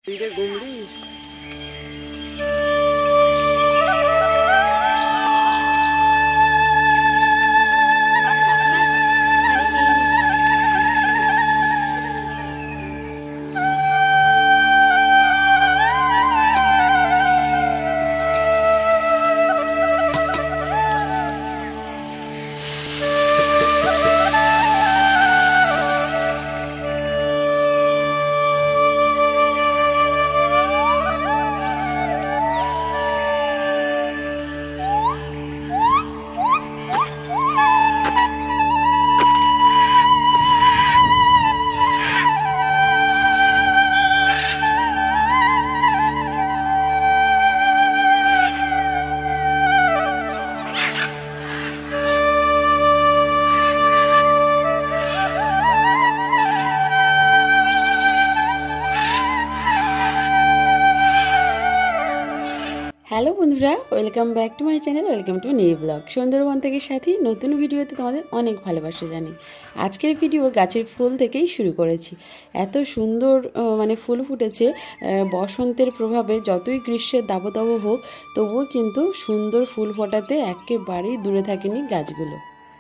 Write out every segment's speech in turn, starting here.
Tidak gumbli. Hello বন্ধুরা, welcome back to my channel, welcome to new blog. Sundarban থেকে সাথী নতুন ভিডিওতে তোমাদের অনেক ভালোবাসা জানি। আজকের ভিডিও গাছের ফুল থেকেই শুরু করেছি। এত সুন্দর ফুল ফুটেছে। বসন্তের প্রভাবে যতই গ্রীষ্মের দাবদাহ হোক, তবুও কিন্তু সুন্দর ফুল ফোটাতে একেবারেই দূরে থাকেনি গাছগুলো।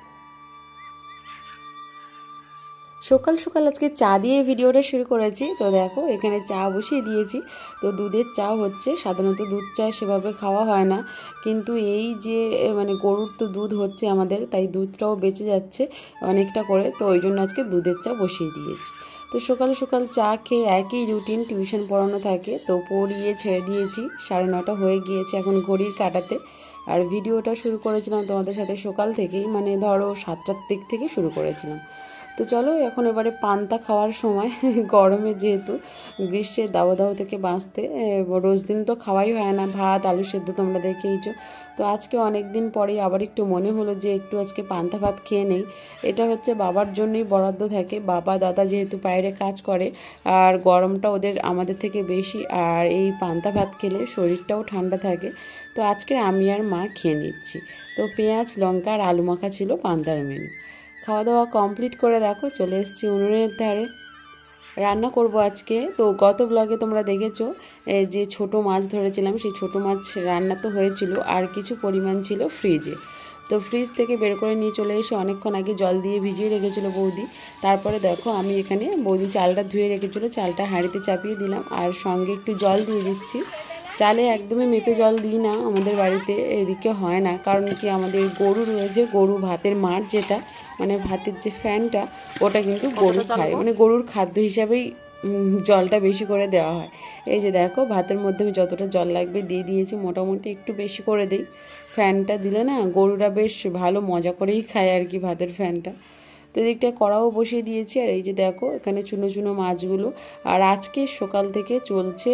সকাল সকাল আজকে চা দিয়ে ভিডিওটা শুরু করেছি। তো দেখো এখানে চা বসিয়ে দিয়েছি। তো দুধের চা হচ্ছে। সাধারণত দুধ চা সেভাবে খাওয়া হয় না, কিন্তু এই যে গরুর তো দুধ হচ্ছে আমাদের, তাই দুধটাও বেঁচে যাচ্ছে অনেকটা করে। তো ওই জন্য আজকে দুধের চা বসিয়ে দিয়েছি। তো সকাল সকাল চা খেয়ে একই রুটিন, টিউশন পড়ানো থাকে, তো পড়িয়ে ছেড়ে দিয়েছি। 9:30 হয়ে গিয়েছে এখন ঘড়ির কাঁটাতে। আর ভিডিওটা শুরু করেছিলাম তোমাদের সাথে সকাল থেকেই, ধরো 7টার দিক থেকে শুরু করেছিলাম। তো চলো এখন এবারে পান্তা খাওয়ার সময়। গরমে যেহেতু গ্রীষ্মের দাবদাহ থেকে বাঁচতে রোজ দিন তো খাওয়াই হয় না, ভাত আলু সেদ্ধ তোমরা দেখেইছো। তো আজকে অনেক দিন পরেই আবার একটু মনে হলো যে একটু আজকে পান্তা ভাত খেয়ে নেই। এটা হচ্ছে বাবার জন্যই বরাদ্দ থাকে। বাবা দাদা যেহেতু বাইরে কাজ করে, আর গরমটা ওদের আমাদের থেকে বেশি, আর এই পান্তা ভাত খেলে শরীরটাও ঠান্ডা থাকে। তো আজকে আমি আর মা খেয়ে নিচ্ছি। তো পেঁয়াজ লঙ্কা আর আলু মাখা ছিল পান্তার মেনু। খাওয়া দাওয়া কমপ্লিট করে দেখো চলে এসেছি উনুনের ধারে। রান্না করব আজকে। তো গত ব্লগে তোমরা দেখেছো যে ছোট মাছ ধরেছিলাম, সেই ছোট মাছ রান্না তো হয়েছিল, আর কিছু পরিমাণ ছিল ফ্রিজে। তো ফ্রিজ থেকে বের করে নিয়ে চলে এসে অনেকক্ষণ আগে জল দিয়ে ভিজিয়ে রেখেছিলো বৌদি। তারপরে দেখো আমি এখানে বৌদি চালটা ধুয়ে রেখেছিলো, চালটা হাঁড়িতে চাপিয়ে দিলাম, আর সঙ্গে একটু জল দিয়ে দিচ্ছি। চালে একদমই মেপে জল দিই না, আমাদের বাড়িতে এদিকে হয় না। কারণ কি, আমাদের গরু রয়েছে, গরু ভাতের মাঠ যেটা, ভাতের যে ফ্যানটা, ওটা কিন্তু গরু খায়, গরুর খাদ্য হিসাবেই জলটা বেশি করে দেওয়া হয়। এই যে দেখো ভাতের মধ্যে আমি যতটা জল লাগবে দিয়ে দিয়েছি, মোটামুটি একটু বেশি করে দিই। ফ্যানটা দিলে না গরুরা বেশ ভালো মজা করেই খায় আর কি, ভাতের ফ্যানটা। তো এদিকটা কড়াও বসিয়ে দিয়েছি। আর এই যে দেখো এখানে চুনো চুনো মাছগুলো। আর আজকে সকাল থেকে চলছে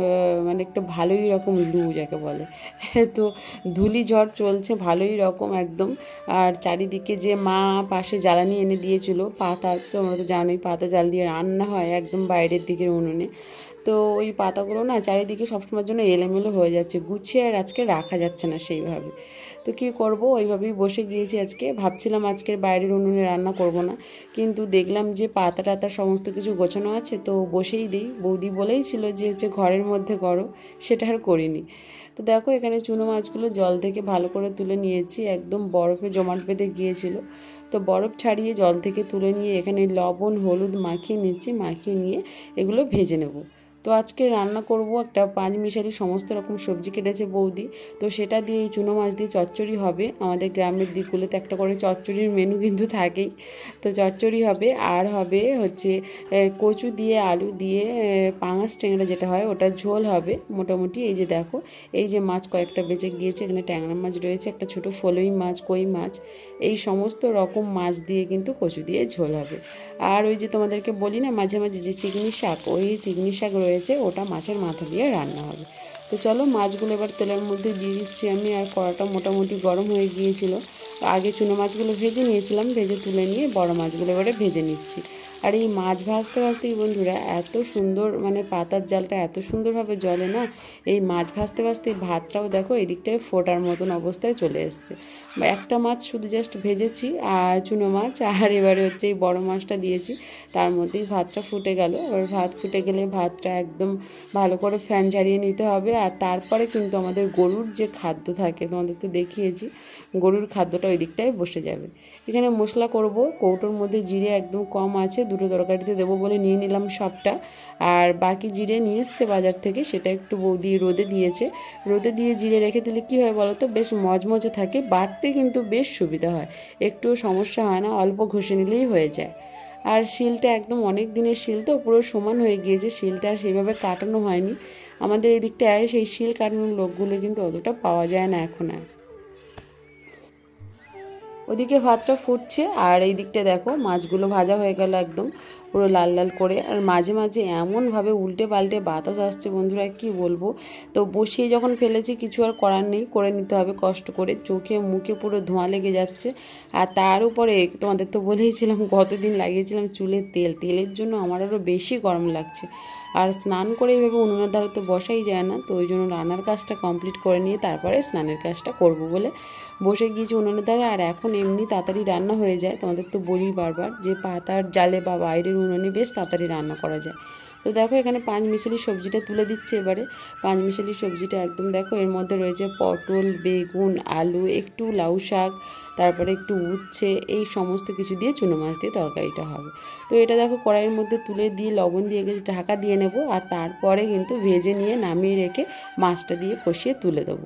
একটা ভালোই রকম লু যাকে বলে। তো ধুলি ঝড় চলছে ভালোই রকম একদম। আর চারিদিকে যে মা পাশে জ্বালানি এনে দিয়েছিল, পাতা, তোমরা তো জানোই পাতা জাল দিয়ে রান্না হয় একদম বাইরের দিকের উনুনে। তো ওই পাতাগুলো না চারিদিকে সবসময়ের জন্য এলোমেলো হয়ে যাচ্ছে, গুছিয়ে আর আজকে রাখা যাচ্ছে না সেইভাবে। তো কী করব, ওইভাবেই বসে গিয়েছি আজকে। ভাবছিলাম আজকের বাইরের উনুনে রান্না করব না, কিন্তু দেখলাম যে পাতা টাতা সমস্ত কিছু গোছানো আছে, তো বসেই দিই। বৌদি বলেই ছিল যে ঘরের মধ্যে করো, সেটা আর করিনি। তো দেখো এখানে চুনো মাছগুলো জল থেকে ভালো করে তুলে নিয়েছি, একদম বরফে জমাট বেঁধে গিয়েছিল। তো বরফ ছাড়িয়ে জল থেকে তুলে নিয়ে এখানে লবণ হলুদ মাখিয়ে নিচ্ছি, মাখিয়ে নিয়ে এগুলো ভেজে নেব। তো আজকে রান্না করব একটা পাঁচমিশালি সমস্ত রকম সবজি কেটেছে বৌদি। তো সেটা দিয়ে এই চুনো মাছ দিয়ে চচ্চড়ি হবে। আমাদের গ্রামের দিকগুলোতে একটা করে চচ্চড়ির মেনু কিন্তু থাকেই। তো চচ্চড়ি হবে, আর হবে হচ্ছে কচু দিয়ে আলু দিয়ে পাঙাশ ট্যাংরা যেটা হয় ওটা ঝোল হবে মোটামুটি। এই যে দেখো এই যে মাছ কয়েকটা বেঁচে গিয়েছে, এখানে ট্যাংরা মাছ রয়েছে, একটা ছোটো ফলই মাছ, কই মাছ, এই সমস্ত রকম মাছ দিয়ে কিন্তু কচু দিয়ে ঝোল হবে। আর ওই যে তোমাদেরকে বলি না মাঝে মাঝে যে চিকনি শাক, ওই চিকনি শাক রয়েছে, ওটা মাছের মাথা দিয়ে রান্না হবে। তো চলো মাছগুলো এবার তেলের মধ্যে দিয়ে দিচ্ছি আমি। আর কড়াটা মোটামুটি গরম হয়ে গিয়েছিল। আগে চুনো মাছগুলো ভেজে নিয়েছিলাম, ভেজে তুলে নিয়ে বড় মাছগুলো এবারে ভেজে নিচ্ছি। আর এই মাছ ভাজতে ভাজতেই বন্ধুরা এত সুন্দর মানে পাতার জালটা এত সুন্দরভাবে জ্বলে না, এই মাছ ভাজতে ভাজতেই ভাতটাও দেখো এদিকটায় ফোটার মতন অবস্থায় চলে এসছে। একটা মাছ শুধু জাস্ট ভেজেছি আর চুনো মাছ, আর এবারে হচ্ছে এই বড়ো মাছটা দিয়েছি, তার মধ্যেই ভাতটা ফুটে গেল। এবার ভাত ফুটে গেলে ভাতটা একদম ভালো করে ফ্যান ঝারিয়ে নিতে হবে। আর তারপরে কিন্তু আমাদের গরুর যে খাদ্য থাকে, তোমাদের তো দেখিয়েছি, গরুর খাদ্যটা ওই দিকটায় বসে যাবে। এখানে মশলা করব, কৌটোর মধ্যে জিরে একদম কম আছে, দুটো তরকারিতে দেবো বলে নিয়ে নিলাম সবটা। আর বাকি জিরে নিয়ে এসছে বাজার থেকে, সেটা একটু বৌদি রোদে দিয়েছে। রোদে দিয়ে জিরে রেখে দিলে কী হয় বলো তো, বেশ মজমজে থাকে, বাটতে কিন্তু বেশ সুবিধা হয়, একটুও সমস্যা হয় না, অল্প ঘষে নিলেই হয়ে যায়। আর শিলটা একদম অনেক দিনের শিল তো পুরো সমান হয়ে গিয়েছে, শিলটা আর সেইভাবে কাটানো হয়নি। আমাদের এই দিকটায় সেই শিল কাটানোর লোকগুলো কিন্তু অতটা পাওয়া যায় না এখন আর। ওদিকে ভাতটা ফুটছে আর এই দিকটা দেখো মাছগুলো ভাজা হয়ে গেল একদম পুরো লাল লাল করে। আর মাঝে মাঝে এমনভাবে উল্টে পাল্টে বাতাস আসছে বন্ধুরা, কি বলবো। তো বসিয়ে যখন ফেলেছি কিছু আর করার নেই, করে নিতে হবে কষ্ট করে, চোখে মুখে পুরো ধোঁয়া লেগে যাচ্ছে। আর তার উপরে তোমাদের তো বলেইছিলাম গতদিন লাগিয়েছিলাম চুলের তেলের জন্য আমার আরও বেশি গরম লাগছে। আর স্নান করে এইভাবে উনুনের ধারে তো বসাই যায় না, তো ওই জন্য রান্নার কাজটা কমপ্লিট করে নিয়ে তারপরে স্নানের কাজটা করব বলে বসে গিয়েছি উনুনের ধারে। আর এখন এমনি তাড়াতাড়ি রান্না হয়ে যায়, তোমাদের তো বলি বারবার যে পাতার জালে বা বাইরের উনুনে বেশ তাড়াতাড়ি রান্না করা যায়। তো দেখো এখানে পাঁচমিশালি সবজিটা তুলে দিচ্ছে এবারে। পাঁচমিশালি সবজিটা একদম দেখো, এর মধ্যে রয়েছে পটল, বেগুন, আলু, একটু লাউ শাক, তারপরে একটু উচ্ছে, এই সমস্ত কিছু দিয়ে চুনো মাছ দিয়ে তরকারিটা হবে। তো এটা দেখো কড়াইয়ের মধ্যে তুলে দিয়ে লবণ দিয়ে ঢাকা দিয়ে নেব, আর তারপরে কিন্তু ভেজে নিয়ে নামিয়ে রেখে মাছটা দিয়ে কষিয়ে তুলে দেবো।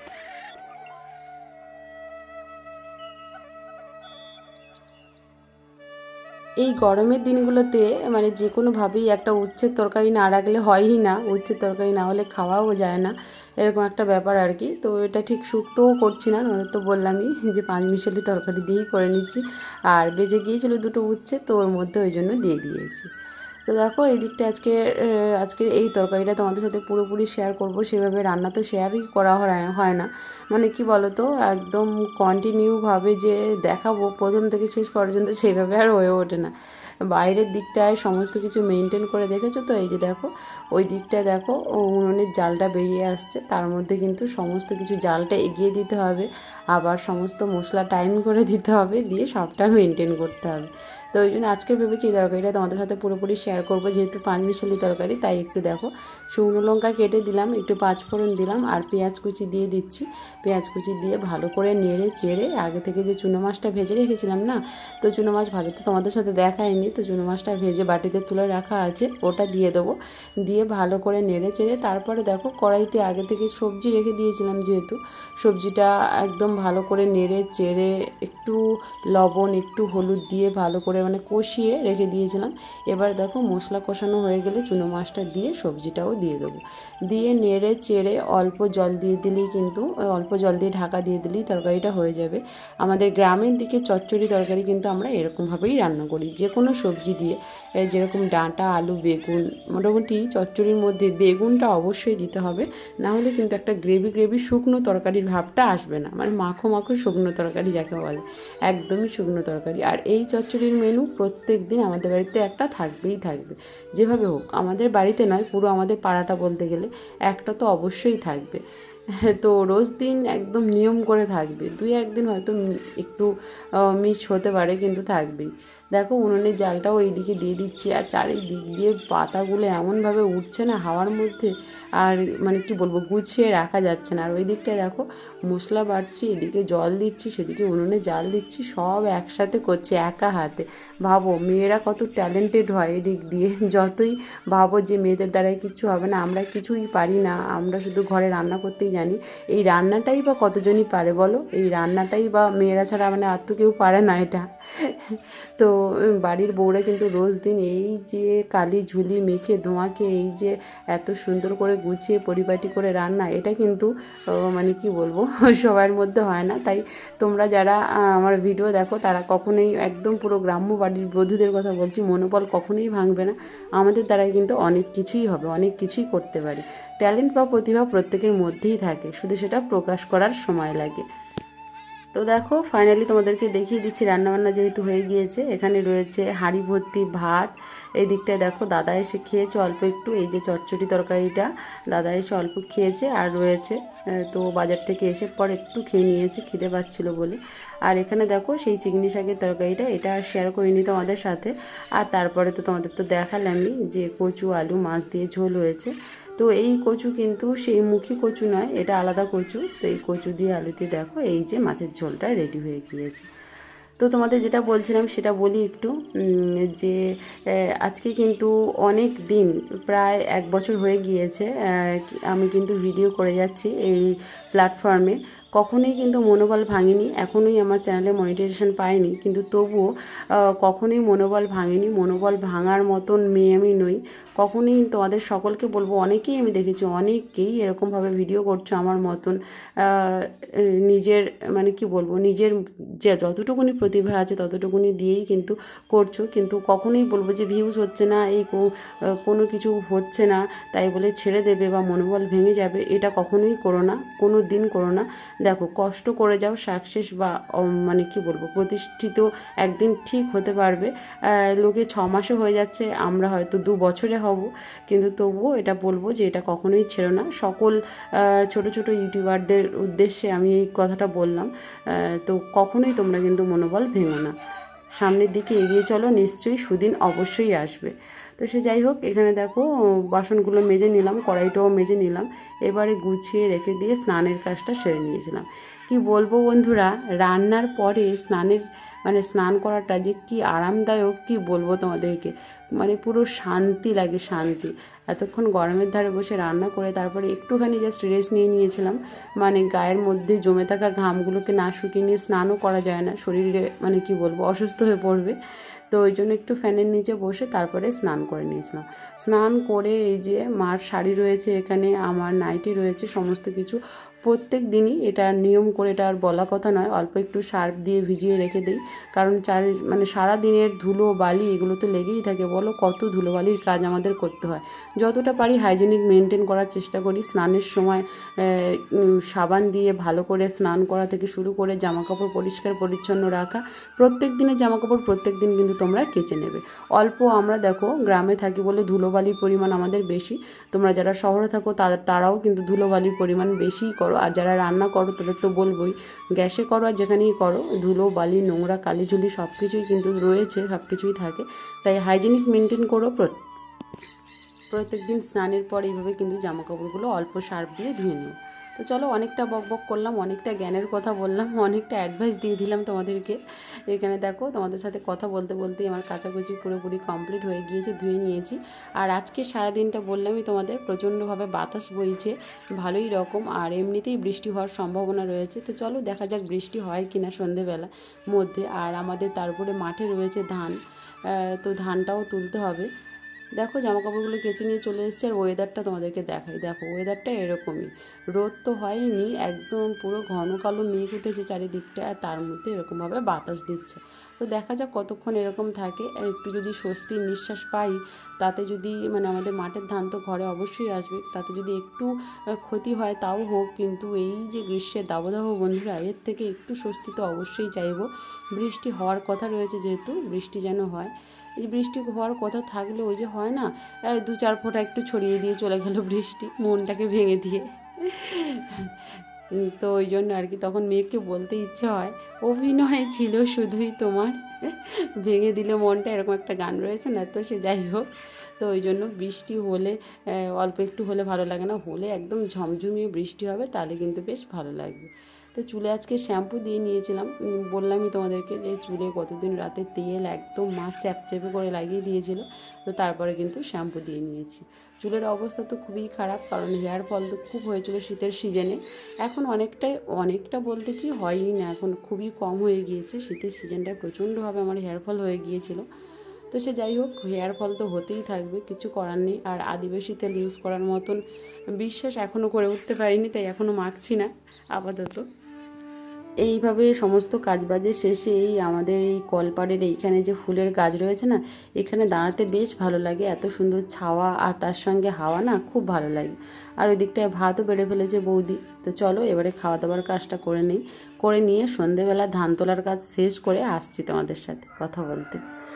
এই গরমের দিনগুলোতে মানে যে কোনোভাবেই একটা উচ্ছের তরকারি না রাখলে হয়ই না, উচ্ছের তরকারি না হলে খাওয়াও যায় না, এরকম একটা ব্যাপার আর কি। তো এটা ঠিক শুক্তোও করছি না, তোমাদের তো বললামই যে পাঁচমিশালি তরকারি দিয়েই করে নিচ্ছি। আর বেজে গিয়েছিলো দুটো উচ্ছে, তো ওর মধ্যে ওই জন্য দিয়ে দিয়েছি। তো দেখো এই দিকটা আজকের এই তরকারিটা তোমাদের সাথে পুরোপুরি শেয়ার করব, সেভাবে রান্না তো শেয়ারই করা হয় না, মানে কি বলো তো একদম কন্টিনিউভাবে যে দেখাবো প্রথম থেকে শেষ পর্যন্ত সেভাবে আর হয়ে ওঠে না। বাইরের দিকটায় সমস্ত কিছু মেনটেন করে দেখেছো তো, এই যে দেখো ওই দিকটায় দেখো উনুনের জালটা বেরিয়ে আসছে, তার মধ্যে কিন্তু সমস্ত কিছু জালটা এগিয়ে দিতে হবে, আবার সমস্ত মশলা টাইম করে দিতে হবে, দিয়ে সবটা মেনটেন করতে হবে। তো ওই জন্য আজকে ভেবেছি এই তরকারিটা তোমাদের সাথে পুরোপুরি শেয়ার করবো, যেহেতু পাঁচমিশালি তরকারি তাই একটু দেখো শুকনো লঙ্কা কেটে দিলাম, একটু পাঁচফোড়ন দিলাম, আর পেঁয়াজ কুচি দিয়ে দিচ্ছি। পেঁয়াজ কুচি দিয়ে ভালো করে নেড়ে চেড়ে আগে থেকে যে চুনো মাছটা ভেজে রেখেছিলাম না, তো চুনো মাছ ভাজা তো তোমাদের সাথে দেখায়নি, তো চুনো মাছটা ভেজে বাটিতে তুলে রাখা আছে, ওটা দিয়ে দেবো। দিয়ে ভালো করে নেড়ে চেড়ে তারপরে দেখো কড়াইতে আগে থেকে সবজি রেখে দিয়েছিলাম, যেহেতু সবজিটা একদম ভালো করে নেড়ে চেড়ে একটু লবণ একটু হলুদ দিয়ে ভালো করে মানে কষিয়ে রেখে দিয়েছিলাম। এবার দেখো মশলা কষানো হয়ে গেলে চুনো মাছটা দিয়ে সবজিটাও দিয়ে দেবো, দিয়ে নেড়ে চেড়ে অল্প জল দিয়ে দিলেই কিন্তু, অল্প জল দিয়ে ঢাকা দিয়ে দিলেই তরকারিটা হয়ে যাবে। আমাদের গ্রামের দিকে চচ্চড়ি তরকারি কিন্তু আমরা এরকমভাবেই রান্না করি, যে কোনো সবজি দিয়ে, যেরকম ডাঁটা, আলু, বেগুন, মোটামুটি চচ্চড়ির মধ্যে বেগুনটা অবশ্যই দিতে হবে, না হলে কিন্তু একটা গ্রেভি শুকনো তরকারির ভাবটা আসবে না, মানে মাখো মাখো শুকনো তরকারি যাকে বলে, একদমই শুকনো তরকারি। আর এই চচ্চড়ির মেনু প্রত্যেক দিন আমাদের বাড়িতে একটা থাকবেই থাকবে, যেভাবে হোক, আমাদের বাড়িতে নয় পুরো আমাদের পাড়াটা বলতে গেলে একটা তো অবশ্যই থাকবে। তো রোজ দিন একদম নিয়ম করে থাকবে, দুই একদিন হয়তো একটু মিস হতে পারে কিন্তু থাকবেই। দেখো উনুনের জালটাও এইদিকে দিয়ে দিচ্ছি, আর চারিদিক দিয়ে পাতাগুলো এমনভাবে উঠছে না হাওয়ার মধ্যে, আর মানে কি বলবো গুছিয়ে রাখা যাচ্ছে না। আর ওই দিকটায় দেখো মশলা বাড়ছি, এদিকে জল দিচ্ছি, সেদিকে উনুনে জাল দিচ্ছি, সব একসাথে করছি একা হাতে। ভাবো মেয়েরা কত ট্যালেন্টেড হয় এদিক দিয়ে, যতই ভাবো যে মেয়েদের দ্বারাই কিচ্ছু হবে না, আমরা কিছুই পারি না, আমরা শুধু ঘরে রান্না করতেই জানি, এই রান্নাটাই বা কতজনই পারে বলো, এই রান্নাটাই বা মেয়েরা ছাড়া মানে আর তো কেউ পারে না এটা। তো বাড়ির বউরা কিন্তু রোজ দিন এই যে কালি ঝুলি মেখে ধোঁয়াকে এই যে এত সুন্দর করে গুছিয়ে পরিপাটি করে রান্না, এটা কিন্তু মানে কি বলবো সবার মধ্যে হয় না। তাই তোমরা যারা আমার ভিডিও দেখো তারা কখনোই, একদম পুরো গ্রাম্য বাড়ির বধূদের কথা বলছি, মনোবল কখনোই ভাঙবে না, আমাদের দ্বারাই কিন্তু অনেক কিছুই হবে, অনেক কিছুই করতে পারি। ট্যালেন্ট বা প্রতিভা প্রত্যেকের মধ্যেই থাকে, শুধু সেটা প্রকাশ করার সময় লাগে। তো দেখো ফাইনালি তোমাদেরকে দেখিয়ে দিচ্ছি রান্নাবান্না যেহেতু হয়ে গিয়েছে। এখানে রয়েছে হাঁড়ি ভর্তি ভাত, এই দিকটায় দেখো দাদা এসে খেয়েছে অল্প একটু, এই যে চচ্চড়ি তরকারিটা দাদা এসে অল্প খেয়েছে, আর রয়েছে তো বাজার থেকে এসে পর একটু খেয়ে নিয়েছে খিদে পাচ্ছিল বলে। আর এখানে দেখো সেই চিংড়ি শাকের তরকারিটা, এটা শেয়ার করিনি তোমাদের সাথে। আর তারপরে তো তোমাদের তো দেখালামই যে কচু আলু মাছ দিয়ে ঝোল হয়েছে। তো এই কচু কিন্তু সেই মুখী কচু নয়, এটা আলাদা কচু। তো এই কচু দিয়ে আলু দিয়ে দেখো এই যে মাছের ঝোলটা রেডি হয়ে গিয়েছে। তো তোমাদের যেটা বলছিলাম সেটা বলি একটু, যে আজকে কিন্তু অনেক দিন, প্রায় 1 বছর হয়ে গিয়েছে আমি কিন্তু ভিডিও করে যাচ্ছি এই প্ল্যাটফর্মে। কখনোই কিন্তু মনোবল ভাঙিনি, এখনোই আমার চ্যানেলে মনিটাইজেশন পাইনি, কিন্তু তবুও কখনোই মনোবল ভাঙিনি। মনোবল ভাঙার মতন মেয়ে আমি নই। কখনোই তোমাদের সকলকে বলবো, অনেকেই আমি দেখেছি অনেকেই এরকমভাবে ভিডিও করছো আমার মতন, নিজের মানে কি বলবো, নিজের যে যতটুকুনি প্রতিভা আছে ততটুকুনি দিয়েই কিন্তু করছো, কিন্তু কখনোই বলবো যে ভিউজ হচ্ছে না, এই কোনো কিছু হচ্ছে না তাই বলে ছেড়ে দেবে বা মনোবল ভেঙে যাবে, এটা কখনোই করো না, কোনো দিন করো না। দেখো কষ্ট করে যাও, সাকসেস বা মানে কি বলবো প্রতিষ্ঠিত একদিন ঠিক হতে পারবে। লোকে 6 মাসে হয়ে যাচ্ছে, আমরা হয়তো 2 বছরে হব, কিন্তু তবুও এটা বলবো যে এটা কখনোই ছেড়ো না। সকল ছোট ছোট ইউটিউবারদের উদ্দেশ্যে আমি এই কথাটা বললাম। তো কখনোই তোমরা কিন্তু মনোবল ভেঙো না, সামনের দিকে এগিয়ে চলো, নিশ্চয়ই সুদিন অবশ্যই আসবে। তো সে যাই হোক, এখানে দেখো বাসনগুলো মেজে নিলাম, কড়াইটাও মেজে নিলাম, এবারে গুছিয়ে রেখে দিয়ে স্নানের কাজটা সেরে নিয়েছিলাম। কি বলবো বন্ধুরা, রান্নার পরে স্নান করাটা যে কি আরামদায়ক কি বলবো তোমাদেরকে, মানে পুরো শান্তি লাগে, শান্তি। এতক্ষণ গরমের ধারে বসে রান্না করে তারপরে একটুখানি জাস্ট রেস্ট নিয়ে নিয়েছিলাম, মানে গায়ের মধ্যে জমে থাকা ঘামগুলোকে না শুকিয়ে নিয়ে স্নানও করা যায় না, শরীরে মানে কি বলবো অসুস্থ হয়ে পড়বে। তো ওই জন্য একটু ফ্যানের নিচে বসে তারপরে স্নান করে নিয়েছিলাম। স্নান করে এই যে মার শাড়ি রয়েছে, এখানে আমার নাইটি রয়েছে, সমস্ত কিছু প্রত্যেক দিনই এটা নিয়ম করে, এটা আর বলা কথা নয়, অল্প একটু সার্ফ দিয়ে ভিজিয়ে রেখে দিই, কারণ সারা দিনের ধুলো বালি এগুলো তো লেগেই থাকে, বলো কত ধুলোবালির কাজ আমাদের করতে হয়। যতটা পারি হাইজেনিক মেনটেন করার চেষ্টা করি। স্নানের সময় সাবান দিয়ে ভালো করে স্নান করা থেকে শুরু করে জামাকাপড় পরিষ্কার পরিচ্ছন্ন রাখা, প্রত্যেক দিনের জামাকাপড় প্রত্যেক দিন কিন্তু তোমরা কেচে নেবে। অল্প, আমরা দেখো গ্রামে থাকি বলে ধুলোবালির পরিমাণ আমাদের বেশি, তোমরা যারা শহরে থাকো তারাও কিন্তু ধুলোবালির পরিমাণ বেশিই করো, আর যারা রান্না করো তাদের তো বলবোই, গ্যাসে করো আর যেখানেই করো, ধুলো বালি নোংরা কালিঝুলি সব কিছুই কিন্তু রয়েছে, সব কিছুই থাকে। তাই হাইজেনিক মেনটেন করো। প্রত্যেক দিন স্নানের পর এইভাবে কিন্তু জামাকাপড়গুলো অল্প সার্ফ দিয়ে ধুয়ে নিও। তো চলো, অনেকটা বকবক করলাম, অনেকটা জ্ঞানের কথা বললাম, অনেকটা অ্যাডভাইস দিয়ে দিলাম তোমাদেরকে। এখানে দেখো তোমাদের সাথে কথা বলতে বলতেই আমার কাচাকুচি পুরোপুরি কমপ্লিট হয়ে গিয়েছে, ধুয়ে নিয়েছি। আর আজকে সারাদিনটা বললামই তোমাদের, প্রচণ্ডভাবে বাতাস বইছে ভালোই রকম, আর এমনিতেই বৃষ্টি হওয়ার সম্ভাবনা রয়েছে। তো চলো দেখা যাক বৃষ্টি হয় কি না সন্ধেবেলা মধ্যে। আর আমাদের তারপরে মাঠে রয়েছে ধান, তো ধানটাও তুলতে হবে। দেখো জামাকাপড়গুলো কেচে নিয়ে চলে এসেছে, আর ওয়েদারটা তোমাদেরকে দেখাই। দেখো ওয়েদারটা এরকমই, রোদ তো হয়নি, একদম পুরো ঘন কালো মেঘ উঠেছে চারিদিকটা, আর তার মধ্যে এরকমভাবে বাতাস দিচ্ছে। তো দেখা যাক কতক্ষণ এরকম থাকে, একটু যদি স্বস্তির নিঃশ্বাস পাই, তাতে যদি আমাদের মাঠের ধান তো ঘরে অবশ্যই আসবে, তাতে যদি একটু ক্ষতি হয় তাও হোক, কিন্তু এই যে গ্রীষ্মের দাবদাহ বন্ধুরা, এর থেকে একটু স্বস্তি তো অবশ্যই চাইবো। বৃষ্টি হওয়ার কথা রয়েছে, যেহেতু বৃষ্টি যেন হয়। এই বৃষ্টি হওয়ার কথা থাকলে ওই যে হয় না, 2-4 ফোঁটা একটু ছড়িয়ে দিয়ে চলে গেল বৃষ্টি, মনটাকে ভেঙে দিয়ে। তো ওই জন্য আর কি, তখন মেয়েকে বলতে ইচ্ছে হয়, অভিনয় ছিল শুধুই তোমার, ভেঙে দিলে মনটা, এরকম একটা গান রয়েছে না। তো সে যাই হোক, তো ওই জন্য বৃষ্টি হলে অল্প একটু হলে ভালো লাগে না, হলে একদম ঝমঝমিয়ে বৃষ্টি হবে, তাহলে কিন্তু বেশ ভালো লাগবে। তো চুলে আজকে শ্যাম্পু দিয়ে নিয়েছিলাম, বললামই তোমাদেরকে যে চুলে কতদিন রাতে তেল একদম মা চ্যাপচ্যাপে করে লাগিয়ে দিয়েছিল, তো তারপরে কিন্তু শ্যাম্পু দিয়ে নিয়েছি। চুলের অবস্থা তো খুবই খারাপ, কারণ হেয়ার ফল তো খুব হয়েছিল শীতের সিজনে, এখন অনেকটা বলতে কি হয়ই না, এখন খুবই কম হয়ে গিয়েছে। শীতের সিজনটা প্রচণ্ডভাবে আমার হেয়ার ফল হয়ে গিয়েছিল। তো সে যাই হোক, হেয়ার ফল তো হতেই থাকবে, কিছু করার নেই। আর আদিবাসী তেল ইউজ করার মতন বিশ্বাস এখনও করে উঠতে পারিনি, তাই এখনও মাখছি না আপাতত। এইভাবে সমস্ত কাজবাজের শেষে এই আমাদের এই কলপাড়ের এইখানে যে ফুলের গাছ রয়েছে না, এখানে দাঁড়াতে বেশ ভালো লাগে। এত সুন্দর ছাওয়া আর তার সঙ্গে হাওয়া না, খুব ভালো লাগে। আর ওই দিকটায় ভাতও বেড়ে ফেলেছে বৌদি। তো চলো এবারে খাওয়া দাওয়ার কাজটা করে নিই, করে নিয়ে সন্ধেবেলা ধান তোলার কাজ শেষ করে আসছি তোমাদের সাথে কথা বলতে।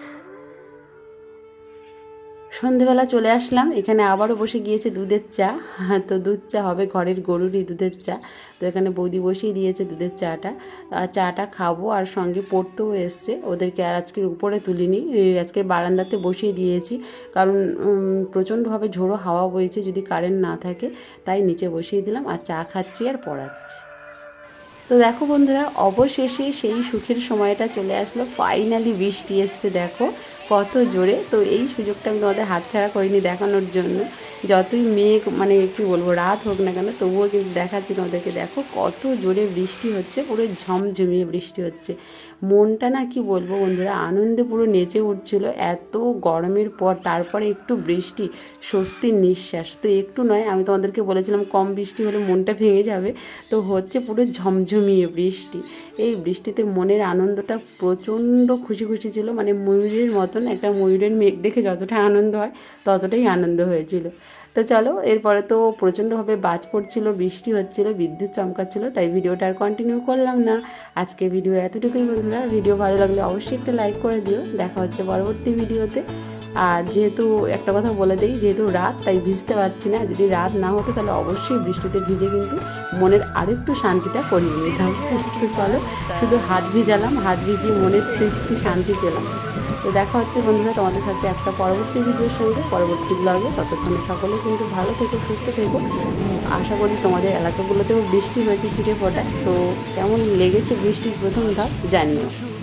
সন্ধেবেলা চলে আসলাম, এখানে আবারও বসে গিয়েছে দুধের চা। তো দুধ চা হবে, ঘরের গরুরই দুধের চা। তো এখানে বৌদি বসিয়ে দিয়েছে দুধের চাটা, চাটা খাবো আর সঙ্গে পড়তেও এসছে। ওদেরকে আর আজকের উপরে তুলিনি, আজকের বারান্দাতে বসিয়ে দিয়েছি, কারণ প্রচণ্ডভাবে ঝোড়ো হাওয়া বইছে, যদি কারেন্ট না থাকে তাই নিচে বসিয়ে দিলাম আর চা খাচ্ছি আর পড়াচ্ছি। তো দেখো বন্ধুরা, অবশেষে সেই সুখের সময়টা চলে আসলো, ফাইনালি বৃষ্টি এসছে দেখো কত জোরে। তো এই সুযোগটা আমি তোমাদের হাতছাড়া করিনি দেখানোর জন্য। যতই মেঘ মানে কী বলবো রাত হোক না কেন, তবুও কিন্তু দেখাচ্ছি তোমাদেরকে। দেখো কত জোরে বৃষ্টি হচ্ছে, পুরো ঝমঝমিয়ে বৃষ্টি হচ্ছে। মনটা না কি বলবো বন্ধুরা, আনন্দে পুরো নেচে উঠছিল। এত গরমের পর তারপরে একটু বৃষ্টি, স্বস্তির নিঃশ্বাস। তো একটু নয়, আমি তোমাদেরকে বলেছিলাম কম বৃষ্টি হলে মনটা ভেঙে যাবে, তো হচ্ছে পুরো ঝমঝমিয়ে বৃষ্টি। এই বৃষ্টিতে মনের আনন্দটা প্রচণ্ড খুশি খুশি ছিল, মানে ময়ূরের মতন। একটা ময়ূরের মেঘ দেখে যতটা আনন্দ হয় ততটাই আনন্দ হয়েছিল। তো চলো, এরপরে তো প্রচণ্ডভাবে বাজ পড়ছিল, বৃষ্টি হচ্ছিল, বিদ্যুৎ চমকাচ্ছিল, তাই ভিডিওটা আর কন্টিনিউ করলাম না। আজকে ভিডিও এতটুকুই বন্ধুরা। ভিডিও ভালো লাগলে অবশ্যই একটা লাইক করে দিও। দেখা হচ্ছে পরবর্তী ভিডিওতে। আর যেহেতু একটা কথা বলে দিই, যেহেতু রাত তাই ভিজতে পারছি না। যদি রাত না হতো তাহলে অবশ্যই বৃষ্টিতে ভিজে কিন্তু মনের আরেকটু শান্তিটা করিয়ে নিতাম। তো চলো, শুধু হাত ভিজালাম, হাত ভিজিয়ে মনের তৃপ্তি শান্তি পেলাম। তো দেখা হচ্ছে বন্ধুরা তোমাদের সাথে একটা পরবর্তী ভিডিওর সঙ্গে, পরবর্তী ব্লগে। ততক্ষণে সকলে কিন্তু ভালো থেকো, সুস্থ থেকো। আশা করি তোমাদের এলাকাগুলোতেও বৃষ্টি হয়েছে ছিটে ফোটায়। তো কেমন লেগেছে বৃষ্টির প্রথম ধাপ জানিও।